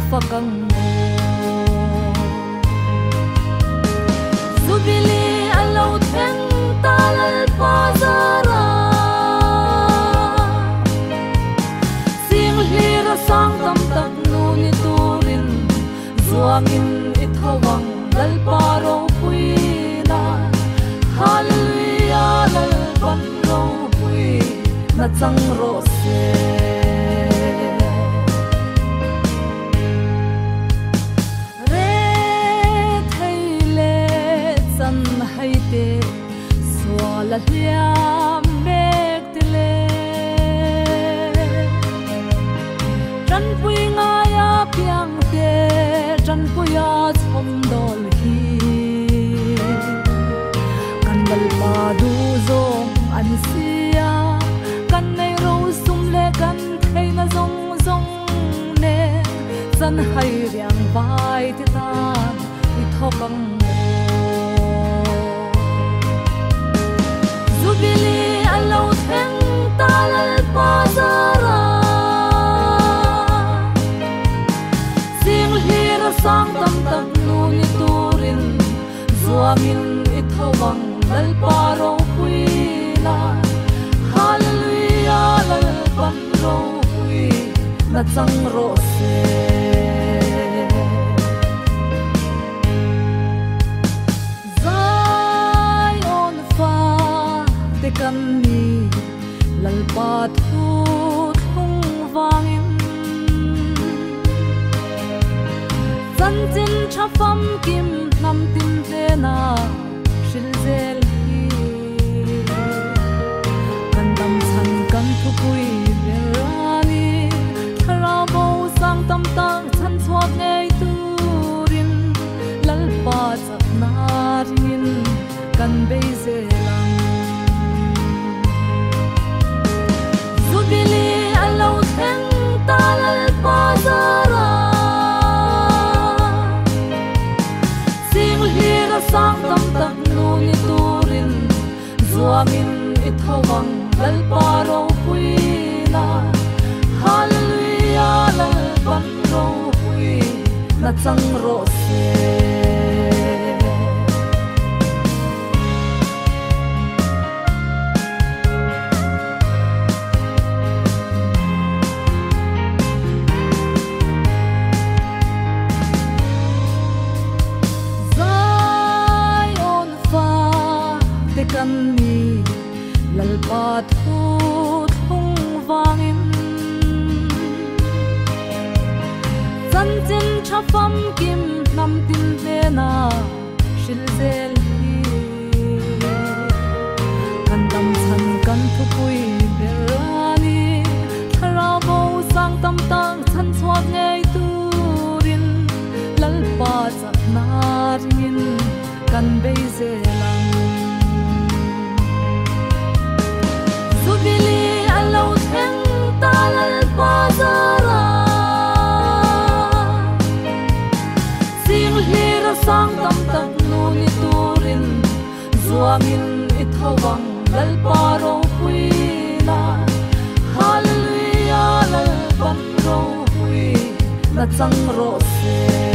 fakang zubili alo theng talal pazara sing hira sang tam tak nu ni turin zuangin ithawang dal paro puina hallelujah lal pan ro pui na chang ro se la liam mek tile ran pui nga ya piang te ran pui ya chom dol hi kan bal pa du zong an sia kan nei ro sum le kan thei na zong zong ne san hai riang vai te ta i thokang zubili alo theng talal pazara sing hira sang tam tak nu ni turin zuangin ithawang dal paro puina hallelujah lal pan ro pui na chang ro se kan ni lal pa thu thung wangin san chin tha fam kim nam tin te na shil zel hi kan dam san kan thu pui berani thara bo sang tam tang chan chuak nei turin lal pa chak na rin kan be zelang zubili alo theng talal pazara sing hira sang tam tak nu ni turin zuangin ithawang dal paro puina hallelujah lal pan ro pui na chang ro se kan ni lal pa thu thung wangin san chin tha fam kim nam tin te na shil zel hi kan dam chan kan thu pui berani thara bo sang tam tang chan chuak nei turin lal pa chak na rin kan be zelang zubili alo theng talal pazara sing hira sang tam tak nu ni turin zuangin ithawang dal paro puina hallelujah lal pan ro pui na chang ro se